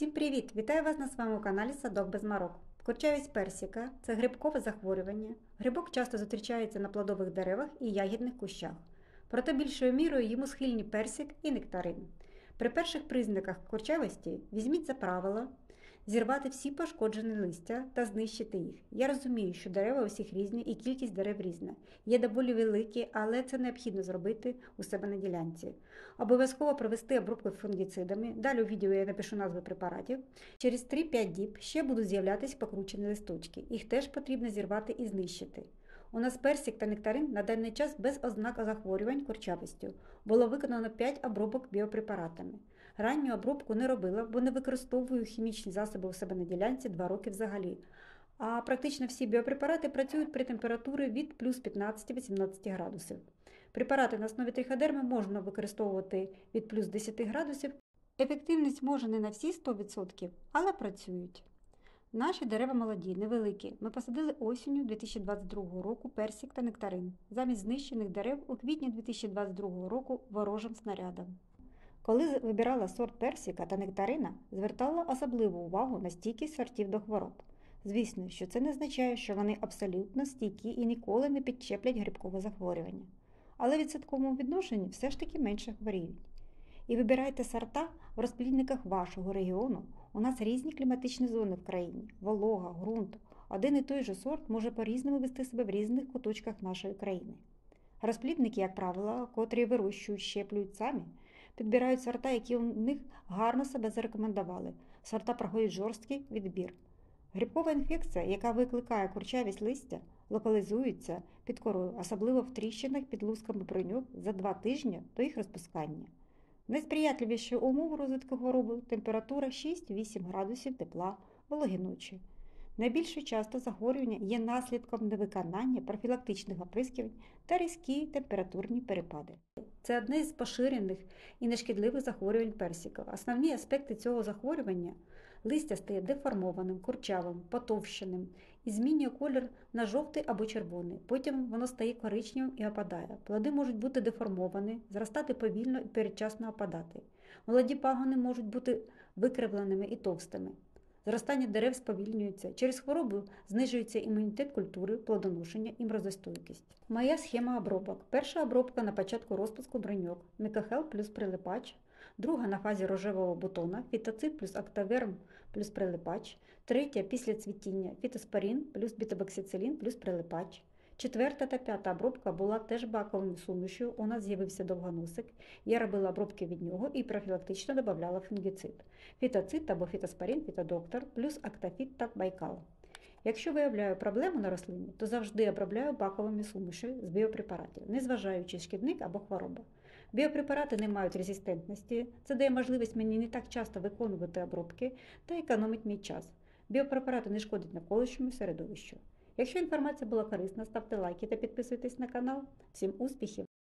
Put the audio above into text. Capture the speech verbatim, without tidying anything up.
Всім привіт! Вітаю вас на своєму каналі Садок без марок. Курчавість персика – це грибкове захворювання. Грибок часто зустрічається на плодових деревах і ягідних кущах. Проте більшою мірою йому схильні персик і нектарин. При перших признаках курчавості візьміть за правило зірвати всі пошкоджені листя та знищити їх. Я розумію, що дерева у всіх різні і кількість дерев різна. Є доволі великі, але це необхідно зробити у себе на ділянці. Обов'язково провести обробку фунгіцидами. Далі у відео я напишу назви препаратів. Через три-п'ять діб ще будуть з'являтися покручені листочки. Їх теж потрібно зірвати і знищити. У нас персик та нектарин на даний час без ознак захворювань курчавістю. Було виконано п'ять обробок біопрепаратами. Ранню обробку не робила, бо не використовую хімічні засоби у себе на ділянці два роки взагалі. А практично всі біопрепарати працюють при температурі від плюс п'ятнадцять-вісімнадцять градусів. Препарати на основі триходерми можна використовувати від плюс десять градусів. Ефективність може не на всі сто відсотків, але працюють. Наші дерева молоді, невеликі. Ми посадили осінню дві тисячі двадцять другого року персик та нектарин, замість знищених дерев у квітні дві тисячі двадцять другого року ворожим снарядом. Коли вибирала сорт персика та нектарина, звертала особливу увагу на стійкість сортів до хвороб. Звісно, що це не означає, що вони абсолютно стійкі і ніколи не підчеплять грибкове захворювання. Але в відсотковому відношенні все ж таки менше хворіють. І вибирайте сорта в розплідниках вашого регіону. У нас різні кліматичні зони в країні, волога, ґрунт. Один і той же сорт може по-різному вести себе в різних куточках нашої країни. Розплідники, як правило, котрі вирощують, щеплюють самі, підбирають сорта, які у них гарно себе зарекомендували. Сорта проходять жорсткий відбір. Грибкова інфекція, яка викликає курчавість листя, локалізується під корою, особливо в тріщинах під лусками бруньок за два тижні до їх розпускання. Найсприятливіші умови розвитку хвороби – температура шість-вісім градусів тепла, вологі ночі. Найбільше часто захворювання є наслідком невиконання профілактичних оприскувань та різкі температурні перепади. Це одне з поширених і нешкідливих захворювань персика. Основні аспекти цього захворювання – листя стає деформованим, курчавим, потовщеним і змінює колір на жовтий або червоний. Потім воно стає коричневим і опадає. Плоди можуть бути деформовані, зростати повільно і передчасно опадати. Молоді пагони можуть бути викривленими і товстими. Зростання дерев сповільнюється. Через хворобу знижується імунітет культури, плодоношення і морозостойкість. Моя схема обробок. Перша обробка на початку розпуску бруньок, Мікохелп плюс прилипач. Друга на фазі рожевого бутона, фітоцид плюс актаверм плюс прилипач. Третя після цвітіння, фітоспорін плюс бітобоксицилін плюс прилипач. Четверта та п'ята обробка була теж баковою сумішю, у нас з'явився довгоносик. Я робила обробки від нього і профілактично додавала фунгіцид. Фітоцид або фітоспорін, фітодоктор, плюс актафіт та байкал. Якщо виявляю проблему на рослині, то завжди обробляю баковими суміші з біопрепаратів, незважаючи шкідник або хвороба. Біопрепарати не мають резистентності, це дає можливість мені не так часто виконувати обробки та економить мій час. Біопрепарати не шкодять навколишньому середовищу. Якщо інформація була корисна, ставте лайки та підписуйтесь на канал. Всім успіхів!